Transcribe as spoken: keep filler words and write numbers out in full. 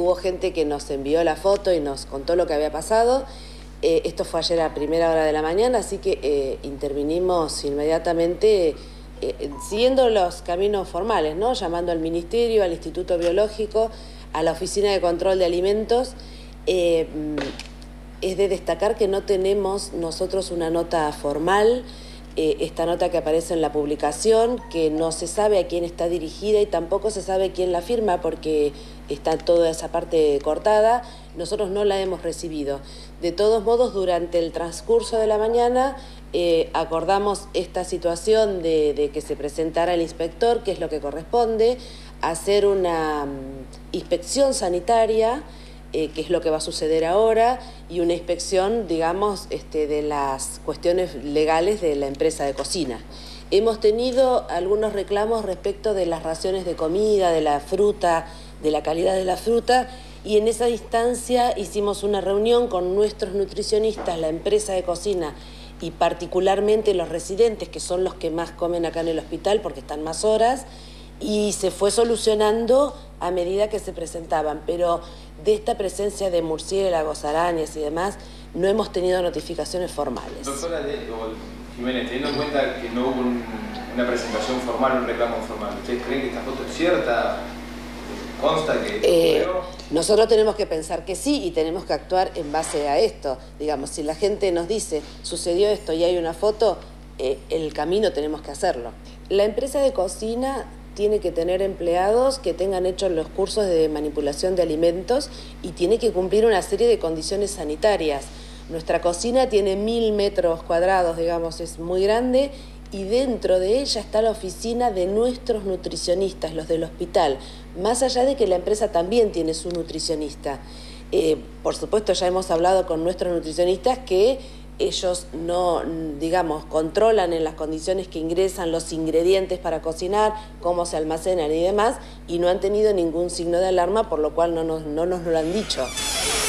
hubo gente que nos envió la foto y nos contó lo que había pasado. Eh, esto fue ayer a primera hora de la mañana, así que eh, intervinimos inmediatamente eh, siguiendo los caminos formales, ¿no? Llamando al Ministerio, al Instituto Biológico, a la Oficina de Control de Alimentos. Eh, es de destacar que no tenemos nosotros una nota formal, eh, esta nota que aparece en la publicación, que no se sabe a quién está dirigida y tampoco se sabe quién la firma porque está toda esa parte cortada. Nosotros no la hemos recibido. De todos modos, durante el transcurso de la mañana eh, acordamos esta situación de, de que se presentara el inspector, que es lo que corresponde, hacer una um, inspección sanitaria, eh, que es lo que va a suceder ahora, y una inspección, digamos, este, de las cuestiones legales de la empresa de cocina. Hemos tenido algunos reclamos respecto de las raciones de comida, de la fruta, de la calidad de la fruta, y en esa instancia hicimos una reunión con nuestros nutricionistas, la empresa de cocina y particularmente los residentes, que son los que más comen acá en el hospital porque están más horas, y se fue solucionando a medida que se presentaban, pero de esta presencia de murciélagos, arañas y demás, no hemos tenido notificaciones formales. Doctora Jiménez, teniendo en cuenta que no hubo un, una presentación formal, un reclamo formal, ¿ustedes creen que esta foto es cierta? ¿Consta que eh, nosotros tenemos que pensar que sí y tenemos que actuar en base a esto? Digamos, si la gente nos dice, sucedió esto y hay una foto, eh, el camino tenemos que hacerlo. La empresa de cocina tiene que tener empleados que tengan hechos los cursos de manipulación de alimentos y tiene que cumplir una serie de condiciones sanitarias. Nuestra cocina tiene mil metros cuadrados, digamos, es muy grande, y dentro de ella está la oficina de nuestros nutricionistas, los del hospital, más allá de que la empresa también tiene su nutricionista. Eh, por supuesto, ya hemos hablado con nuestros nutricionistas que ellos no, digamos, controlan en las condiciones que ingresan los ingredientes para cocinar, cómo se almacenan y demás, y no han tenido ningún signo de alarma, por lo cual no nos, no nos lo han dicho.